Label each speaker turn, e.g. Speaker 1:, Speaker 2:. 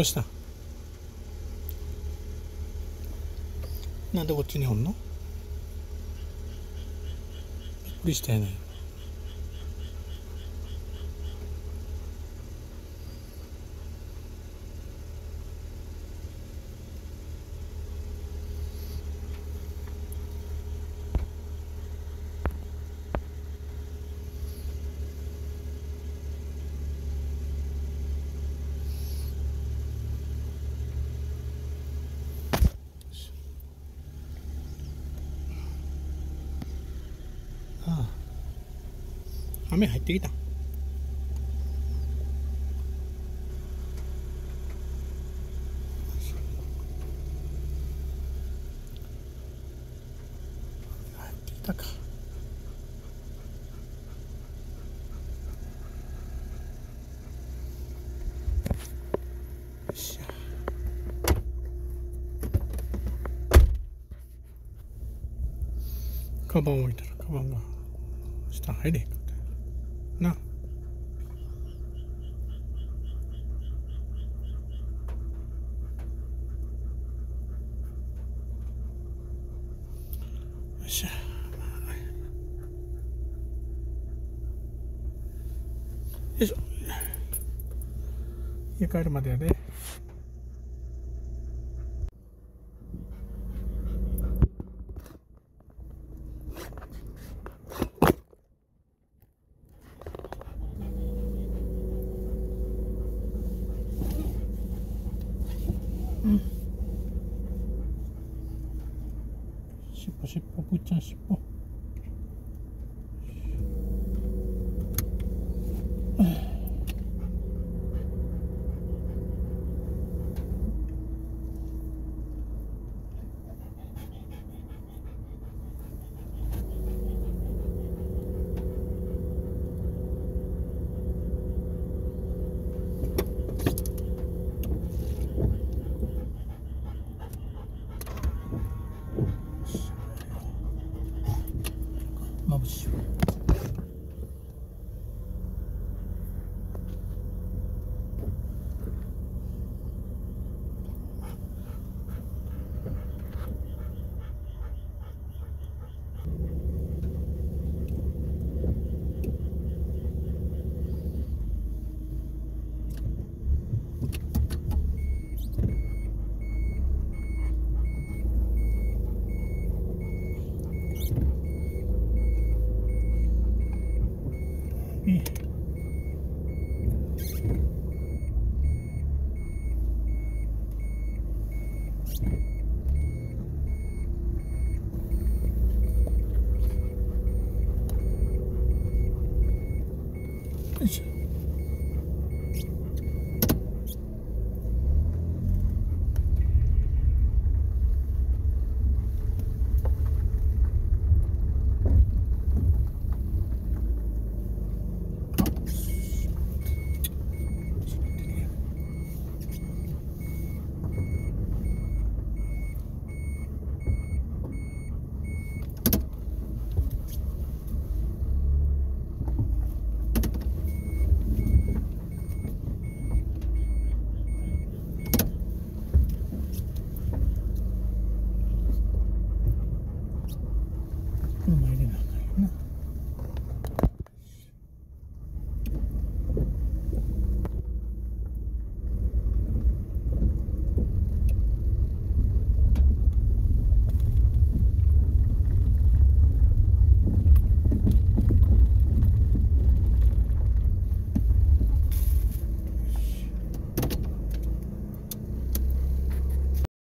Speaker 1: うした？なんでこっちにおんの？びっくりしたよね。ああ、雨入ってきた。入ってきたか。よっしゃ。カバン置いたらカバンが下入れへんかったよな。よっしゃ。よいしょ。家帰るまでやで。うん。尻尾尻尾、ぶっちゃん尻尾。まぶしい。よいしょ。